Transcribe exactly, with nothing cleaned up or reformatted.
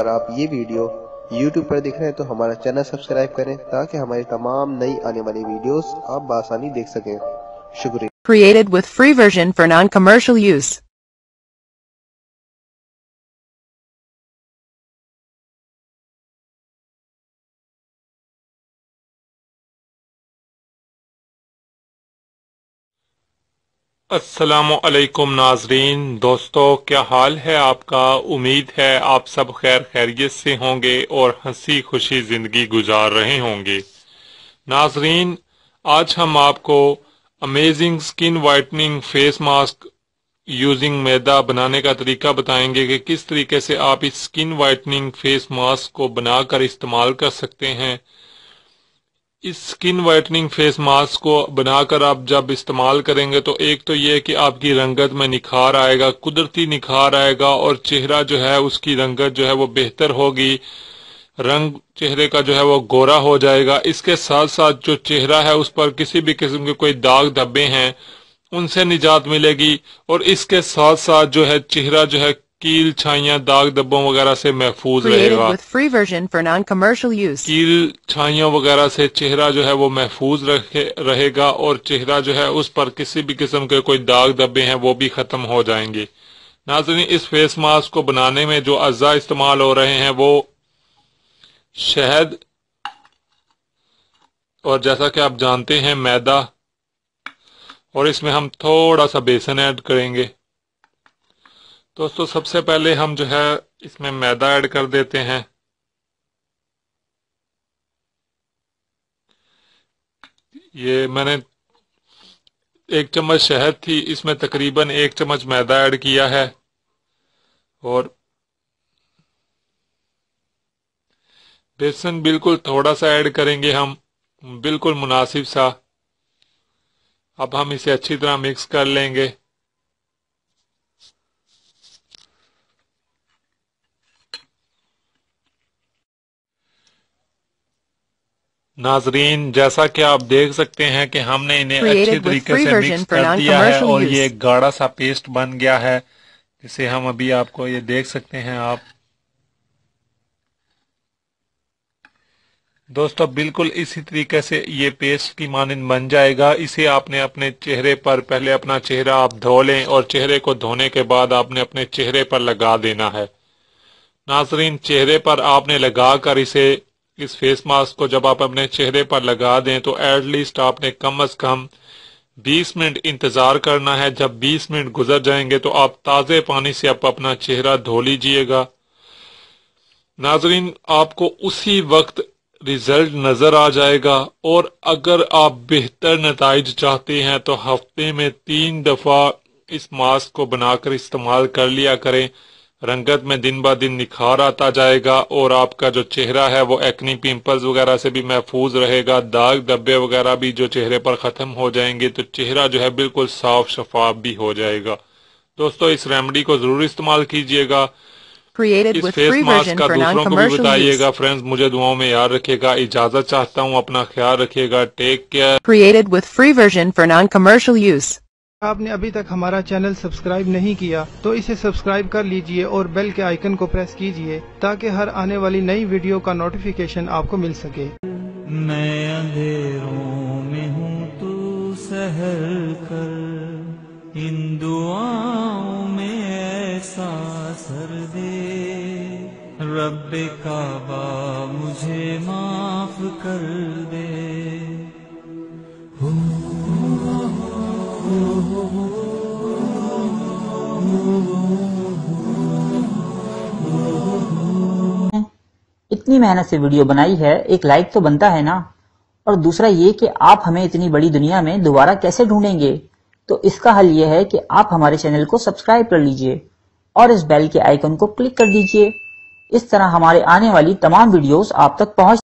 اگر آپ یہ ویڈیو یوٹیوب پر دیکھ رہے ہیں تو ہمارا چینل سبسکرائب کریں تاکہ ہماری تمام نئی آنے والی ویڈیوز آپ بآسانی دیکھ سکیں۔ شکریہ۔ Created with free version for non-commercial use. السلام علیکم ناظرین، دوستو کیا حال ہے آپ کا؟ امید ہے آپ سب خیر خیریت سے ہوں گے اور ہنسی خوشی زندگی گزار رہے ہوں گے۔ ناظرین، آج ہم آپ کو امیزنگ سکن وائٹننگ فیس ماسک یوزنگ میدا بنانے کا طریقہ بتائیں گے کہ کس طریقے سے آپ اس سکن وائٹننگ فیس ماسک کو بنا کر استعمال کر سکتے ہیں۔ اس سکن وائٹننگ فیس ماسک کو بنا کر آپ جب استعمال کریں گے تو ایک تو یہ کہ آپ کی رنگت میں نکھار آئے گا، قدرتی نکھار آئے گا، اور چہرہ جو ہے اس کی رنگت جو ہے وہ بہتر ہوگی، رنگ چہرے کا جو ہے وہ گورا ہو جائے گا۔ اس کے ساتھ ساتھ جو چہرہ ہے اس پر کسی بھی قسم کے کوئی داغ دھبے ہیں ان سے نجات ملے گی، اور اس کے ساتھ ساتھ جو ہے چہرہ جو ہے کیل چھائیاں داغ دھبوں وغیرہ سے محفوظ رہے Created God. with free version for non-commercial use. کیل چھائیوں وغیرہ سے چہرہ جو ہے وہ محفوظ رہے گا، اور چہرہ جو ہے اس پر کسی بھی قسم کے کوئی داغ دھبے ہیں وہ بھی ختم ہو جائیں گے۔ ناظرین، اس فیس ماسک کو بنانے میں جو اجزاء استعمال ہو رہے ہیں وہ شہد، اور جیسا کہ آپ جانتے ہیں میدا، اور اس میں ہم تھوڑا سا بیسن ایڈ کریں گے۔ دوستو سب سے پہلے ہم جو ہے اس میں میدا ایڈ کر دیتے ہیں۔ یہ میں نے ایک چمچ شہد تھی، اس میں تقریباً ایک چمچ میدا ایڈ کیا ہے، اور بیسن بالکل تھوڑا سا ایڈ کریں گے ہم، بالکل مناسب سا۔ اب ہم اسے اچھی طرح مکس کر لیں گے۔ ناظرین، جیسا کہ آپ دیکھ سکتے ہیں کہ ہم نے انہیں اچھی طریقے سے مکس کر دیا ہے اور یہ ایک گاڑھا سا پیسٹ بن گیا ہے، جسے ہم ابھی آپ کو یہ دیکھ سکتے ہیں آپ۔ دوستو بالکل اسی طریقے سے یہ پیسٹ کی مانند بن جائے گا۔ اسے آپ نے اپنے چہرے پر، پہلے اپنا چہرہ آپ دھو لیں، اور چہرے کو دھونے کے بعد آپ نے اپنے چہرے پر لگا دینا ہے۔ ناظرین، چہرے پر آپ نے لگا کر اسے، اس فیس ماسک کو جب آپ اپنے چہرے پر لگا دیں تو ایٹ لیسٹ آپ نے کم از کم بیس منٹ انتظار کرنا ہے۔ جب بیس منٹ گزر جائیں گے تو آپ تازے پانی سے آپ اپنا چہرہ دھو لیجئے گا۔ ناظرین، آپ کو اسی وقت ریزلٹ نظر آ جائے گا، اور اگر آپ بہتر نتائج چاہتے ہیں تو ہفتے میں تین دفعہ اس ماسک کو بنا کر استعمال کر لیا کریں۔ رنگت میں دن با دن نکھار آتا جائے گا، اور آپ کا جو چہرہ ہے وہ ایکنی پمپلز وغیرہ سے بھی محفوظ رہے گا، داغ دھبے وغیرہ بھی جو چہرے پر ختم ہو جائیں گے، تو چہرہ جو ہے بالکل صاف شفاف بھی ہو جائے گا۔ دوستو اس ریمیڈی کو ضرور استعمال کیجئے گا۔ Created اس with face free mask version کا for دوسروں کو بھی non-commercial بتائیے use. گا۔ فرینڈز، مجھے دعاؤں میں یاد رکھے گا۔ اجازت چاہتا ہوں، اپنا خیال رکھیے گا۔ Take care. Created with free version for non-commercial use. آپ نے ابھی تک ہمارا چینل سبسکرائب نہیں کیا تو اسے سبسکرائب کر لیجئے اور بیل کے آئیکن کو پریس کیجئے تاکہ ہر آنے والی نئی ویڈیو کا نوٹیفیکیشن آپ کو مل سکے۔ میں اندھیروں میں ہوں تو سحر کر، ان دعاؤں میں ایسا سر دے، رب کعبہ مجھے معاف کر دے۔ اتنی محنت سے ویڈیو بنائی ہے، ایک لائک تو بنتا ہے نا؟ اور دوسرا یہ کہ آپ ہمیں اتنی بڑی دنیا میں دوبارہ کیسے ڈھونڈیں گے؟ تو اس کا حل یہ ہے کہ آپ ہمارے چینل کو سبسکرائب کر لیجئے اور اس بیل کے آئیکن کو کلک کر دیجئے۔ اس طرح ہمارے آنے والی تمام ویڈیوز آپ تک پہنچ